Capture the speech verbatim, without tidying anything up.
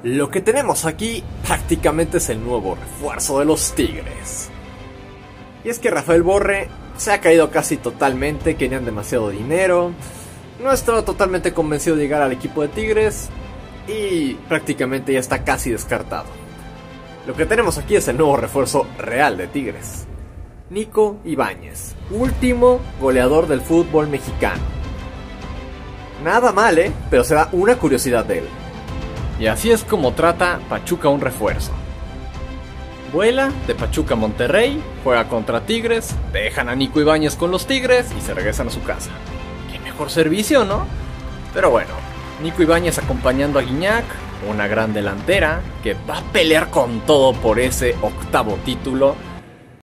Lo que tenemos aquí prácticamente es el nuevo refuerzo de los Tigres. Y es que Rafael Borré se ha caído casi totalmente, querían demasiado dinero, no estaba totalmente convencido de llegar al equipo de Tigres y prácticamente ya está casi descartado. Lo que tenemos aquí es el nuevo refuerzo real de Tigres, Nico Ibáñez, último goleador del fútbol mexicano. Nada mal, ¿eh? Pero se da una curiosidad de él. Y así es como trata Pachuca un refuerzo. Vuela de Pachuca a Monterrey, juega contra Tigres, dejan a Nico Ibáñez con los Tigres y se regresan a su casa. Qué mejor servicio, ¿no? Pero bueno, Nico Ibáñez acompañando a Gignac, una gran delantera que va a pelear con todo por ese octavo título.